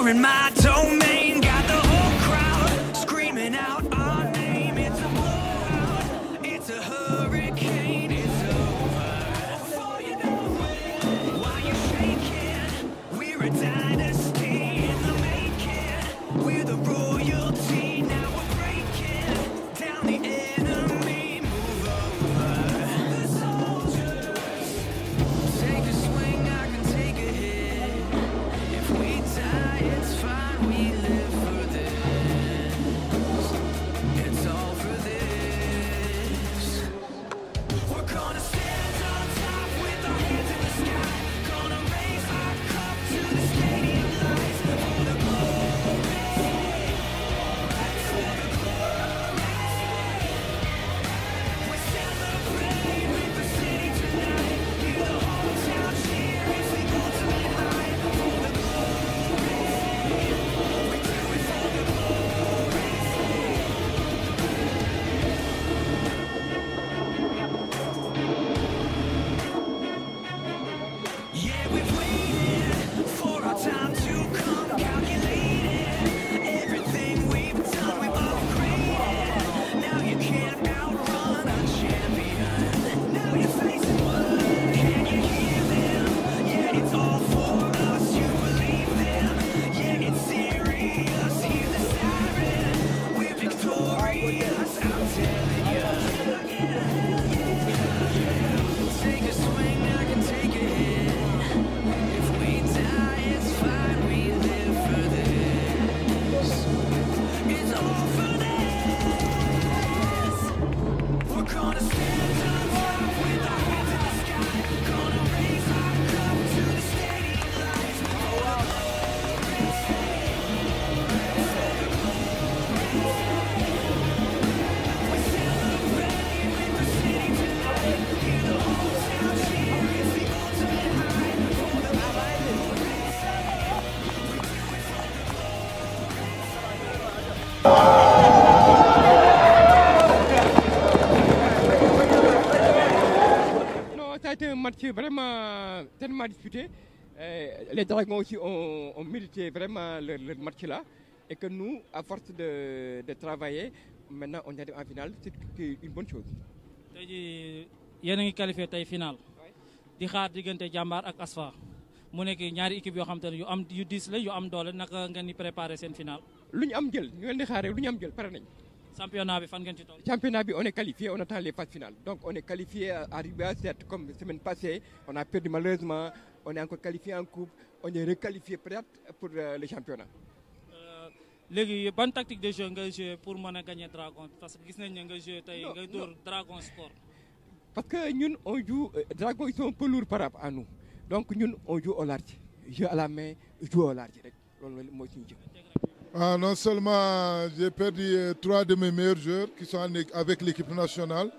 in my domain. Got the whole crowd screaming out our name. It's a blowout, it's a hurricane. It's over before you know it. While you're shaking, we're a dynasty in the making. We're the royalty. Now we're breaking down the enemy. Move over the soldiers. Take a swing, I can take a hit. If we die, it's fine, we live for this. It's all for this. We're gonna stand on top with our hands in the sky. Gonna raise our cup to the stadium lights. For the glory, for the glory. We celebrate with the city tonight. Hear the whole town cheer, it's the ultimate high. For the glory, we do it for the glory. Yeah, we've waited for our time to come, calculated everything we've done, we've upgraded. Now you can't outrun a champion. Now you're facing what? Can you hear them? Yeah, it's all for us. You believe them? Yeah, it's serious. Hear the siren. We're victorious. I'm telling you. Take a swing, I can take a hit. If we die, it's fine. We live for this. It's all for this. We're gonna stand on top with our hands in the sky. Gonna raise our cup to the stadium lights. For the glory, for the glory. We celebrate with the city tonight. Hear the whole town cheer. It's the ultimate high. For the glory, we do it for the Non, ça a été un match vraiment tellement disputé. Les Dragons aussi ont mérité vraiment leur match là. Et que nous, à force de travailler, maintenant on arrive en finale, c'est une bonne chose. tey jii yéen a ngi qualifié tey final di xaar diggante jàmbaar ak Asfa mu nekk ñaari équipe yoo xam te ne yu diis la yu am doole naka ngeen di préparé seen final. Lu ñu am jël ñu leen di xaaree lu ñu am jël pare nañ. championnat bi fan ngeen ci toll. Championnat bi on est qualifié, on attend les phases finales. Donc on est qualifié arrivé à 7 comme la semaine passée. On a perdu malheureusement, on est encore qualifié en coupe, on est requalifié prêt pour le championnat. léegi ban tactique de jeu nga joué pour mën a gagner Dragon parce que gis nañ ne nga joué tey nga dóor Dragon score. Parce que ñun on joue Dragon ils sont un peu lourds par rapport à nous. Donc ñun on joue au large. Jeu à la main, joue au large rek. Loolu mooy suñu jeu. Ah, non seulement j'ai perdu 3 de mes meilleurs joueurs qui sont avec l'équipe nationale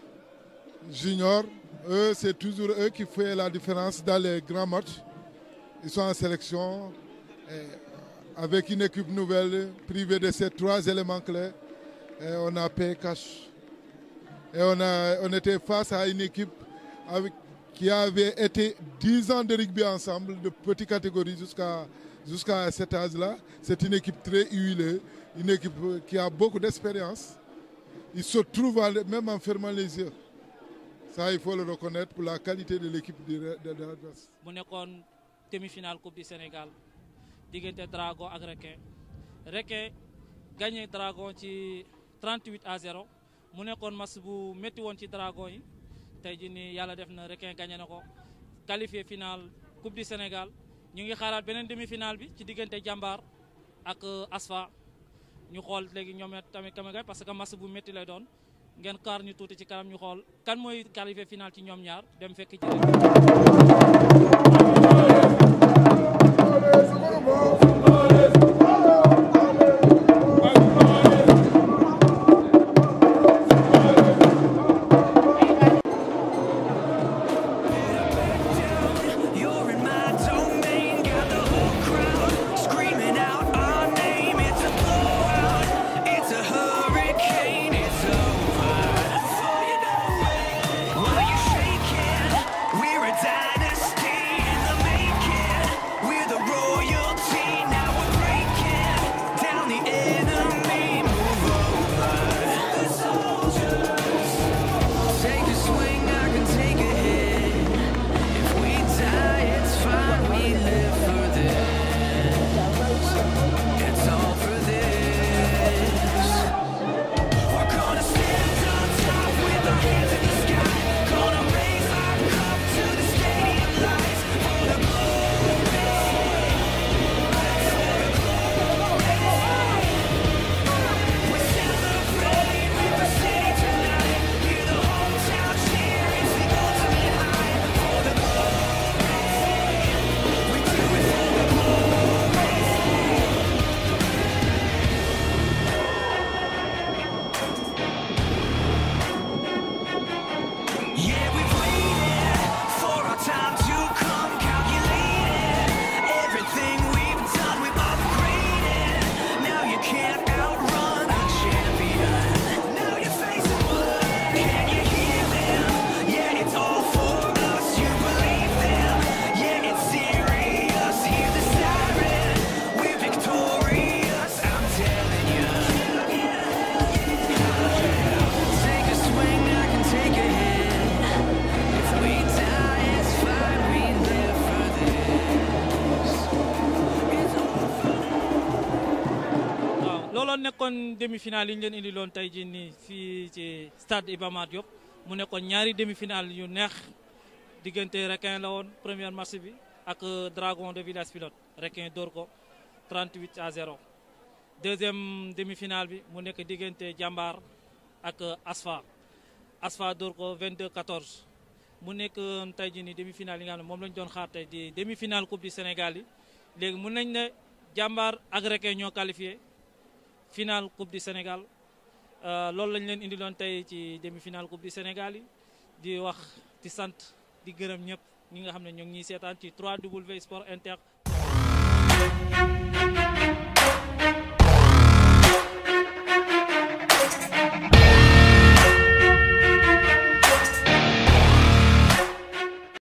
junior. Eux, c'est toujours eux qui font la différence dans les grands matchs. Ils sont en sélection. Avec une équipe nouvelle, privée de ces 3 éléments clés, et on a payé cash. Et on était face à une équipe qui avait été 10 ans de rugby ensemble, de petite catégorie jusqu'à cet âge-là. C'est une équipe très huilée, une équipe qui a beaucoup d'expérience. Ils se trouvent même en fermant les yeux. Ça, il faut le reconnaître pour la qualité de l'équipe de l'adversaire. mu nekkoon demi-finale Coupe du Sénégal diggante Dragon ak Requin gagné Dragon ci 38-0 mu nekkoon match bu métti woon ci Dragon yi tey jii nii yàlla def na Requin gagné na ko qualifié finale Coupe du Sénégal ñu ngi xaaraat beneen demi-finale bi ci diggante Jàmbaar ak Asfa ñu xool léegi ñoom tamit kamagay parce que match bu métti lay doon ngeen kaar ñu tuuti ci kanam ñu xool kan mooy qualifié finale ci ñoom ñaar dem fekk ci You're in my domain, got the whole crowd screaming out our name. It's a blowout, it's a hurricane. It's over before you know it. While you're shaking, we're a dynasty in the nekkoon demi-finale yi ñu leen indi loon tey jii nii fii ci stade Iba Mar Diop mu nekkoon ñaari demi-finale yu neex diggante Requin la woon première match bi ak Dragon de Village Pilote Requin dóor ko 38-0. deuxième demi-finale bi mu nekk diggante Jàmbaar ak Asfa dóor ko 22-14 mu nekk tey jii nii demi-finale yi nga xam ne moom lañ doon xaar tey di demi-finale Coupe du Sénégal yi léegi mun nañ ne Jàmbaar ak Requin ñoo qualifié finale Coupe du Sénégal loolu lañ leen indiloon tey ci demi-finale Coupe du Sénégal yi di wax di sant di gërëm ñëpp ñi nga xam ne ñoo ngi ñuy seetaan ci 3W Sport Inter.